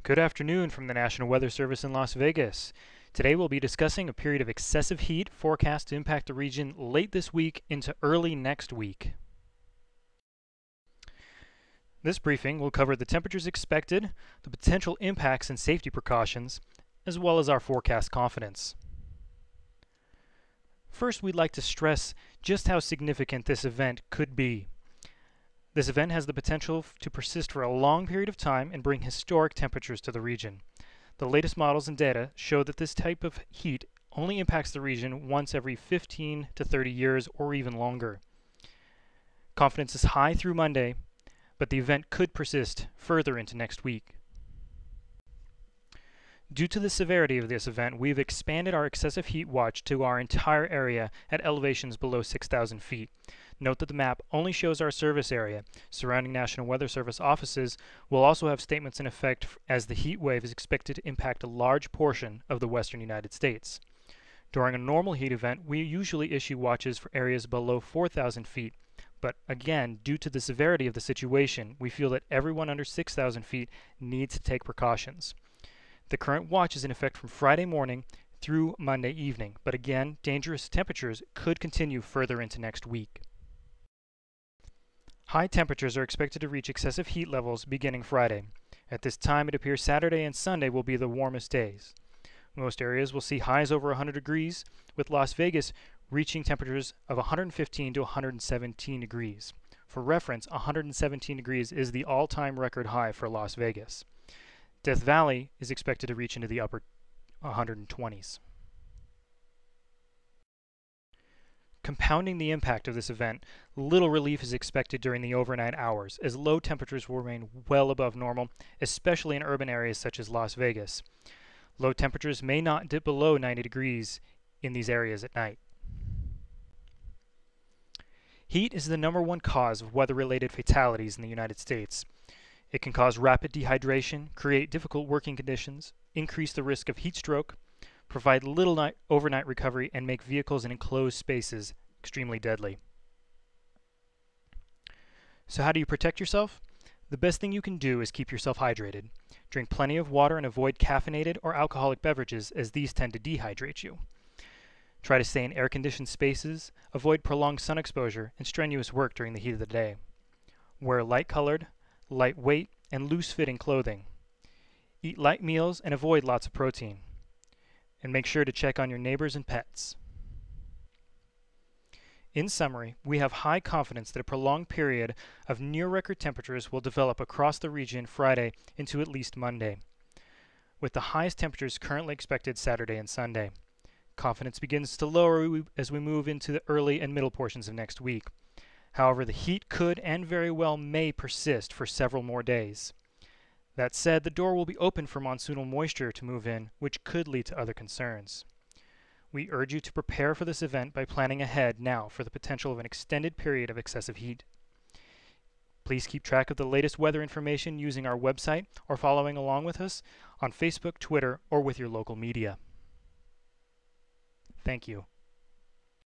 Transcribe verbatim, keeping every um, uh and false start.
Good afternoon from the National Weather Service in Las Vegas. Today we'll be discussing a period of excessive heat forecast to impact the region late this week into early next week. This briefing will cover the temperatures expected, the potential impacts and safety precautions, as well as our forecast confidence. First, we'd like to stress just how significant this event could be. This event has the potential to persist for a long period of time and bring historic temperatures to the region. The latest models and data show that this type of heat only impacts the region once every fifteen to thirty years or even longer. Confidence is high through Monday, but the event could persist further into next week. Due to the severity of this event, we've expanded our excessive heat watch to our entire area at elevations below six thousand feet. Note that the map only shows our service area. Surrounding National Weather Service offices will also have statements in effect as the heat wave is expected to impact a large portion of the western United States. During a normal heat event, we usually issue watches for areas below four thousand feet, but again, due to the severity of the situation, we feel that everyone under six thousand feet needs to take precautions. The current watch is in effect from Friday morning through Monday evening, but again, dangerous temperatures could continue further into next week. High temperatures are expected to reach excessive heat levels beginning Friday. At this time, it appears Saturday and Sunday will be the warmest days. Most areas will see highs over one hundred degrees, with Las Vegas reaching temperatures of one hundred fifteen to one hundred seventeen degrees. For reference, one hundred seventeen degrees is the all-time record high for Las Vegas. Death Valley is expected to reach into the upper one hundred twenties. Compounding the impact of this event, little relief is expected during the overnight hours, as low temperatures will remain well above normal, especially in urban areas such as Las Vegas. Low temperatures may not dip below ninety degrees in these areas at night. Heat is the number one cause of weather-related fatalities in the United States. It can cause rapid dehydration, create difficult working conditions, increase the risk of heat stroke, provide little night, overnight recovery, and make vehicles in enclosed spaces extremely deadly. So how do you protect yourself? The best thing you can do is keep yourself hydrated. Drink plenty of water and avoid caffeinated or alcoholic beverages, as these tend to dehydrate you. Try to stay in air-conditioned spaces, avoid prolonged sun exposure, and strenuous work during the heat of the day. Wear light-colored, lightweight, and loose-fitting clothing. Eat light meals and avoid lots of protein. And make sure to check on your neighbors and pets. In summary, we have high confidence that a prolonged period of near-record temperatures will develop across the region Friday into at least Monday, with the highest temperatures currently expected Saturday and Sunday. Confidence begins to lower as we move into the early and middle portions of next week. However, the heat could and very well may persist for several more days. That said, the door will be open for monsoonal moisture to move in, which could lead to other concerns. We urge you to prepare for this event by planning ahead now for the potential of an extended period of excessive heat. Please keep track of the latest weather information using our website or following along with us on Facebook, Twitter, or with your local media. Thank you.